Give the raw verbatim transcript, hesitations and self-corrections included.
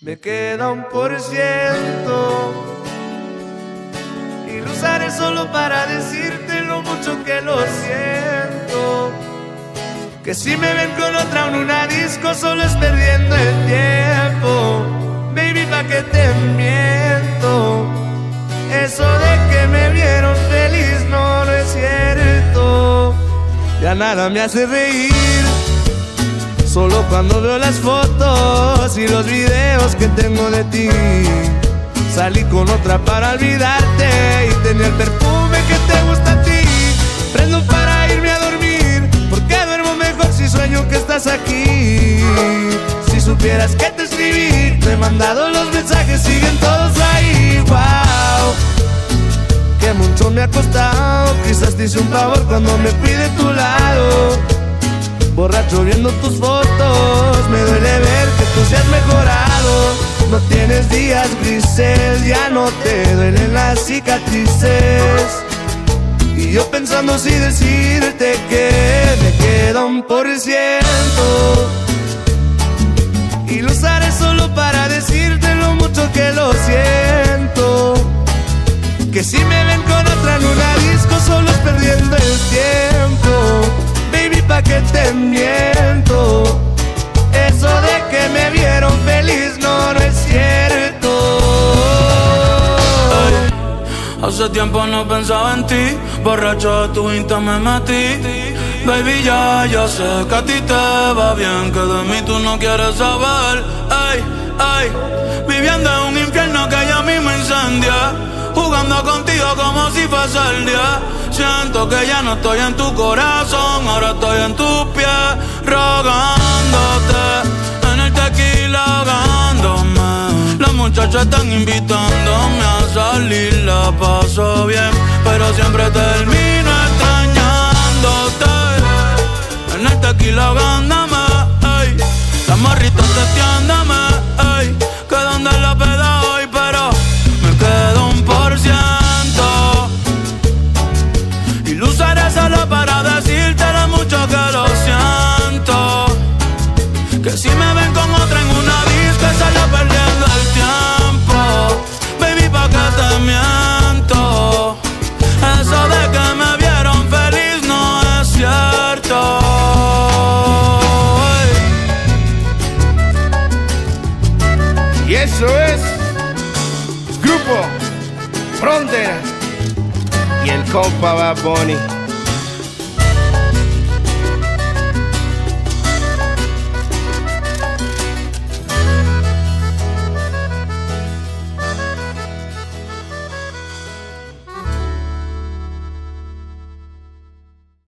Me queda un por ciento y lo usaré solo para decirte lo mucho que lo siento. Que si me ven con otra en una disco solo es perdiendo el tiempo. Baby, pa' que te miento. Eso de que me vieron feliz no, no es cierto. Ya nada me hace reír, solo cuando veo las fotos y los videos que tengo de ti. Salí con otra para olvidarte y tenía el perfume que te gusta a ti. Prendo para irme a dormir, porque duermo mejor si sueño que estás aquí. Si supieras que te escribí, te he mandado los mensajes, siguen todos ahí. Wow, que mucho me ha costado, quizás te hice un favor cuando me fui de tu lado. Borracho viendo tus fotos, me duele ver que tú seas mejorado. No tienes días grises, ya no te duelen las cicatrices. Y yo pensando si decirte que me queda un por ciento y lo usaré solo para decirte lo mucho que lo siento. Que si me ven con otra en una disco solo es perdiendo el tiempo. Baby, pa' que te miento. Eso de que me vieron feliz no, no es cierto. Ay, hace tiempo no pensaba en ti, borracho de tu Insta me metí. Baby, ya, ya sé que a ti te va bien, que de mí tú no quieres saber. Ay, ay, viviendo en un infierno que ya mismo incendia, jugando contigo como si fuese el día. Siento que ya no estoy en tu corazón, ahora estoy en tus pies, rogándote, en el tequila ahogándome. Las muchachas están invitándome a salir, la paso bien, pero siempre termino extrañándote. En el tequila ahogándome, ey, las morritas testeándome, ey, que donde la peda hoy, pero me quedo un por ciento y lo usaré solo para decirte lo mucho que lo siento. Que si me ven con otra en una disco solo perdiendo el tiempo. Baby, pa' que te miento. Eso de que me vieron feliz no es cierto. Y eso es Grupo Frontera y el compa Bad Bunny.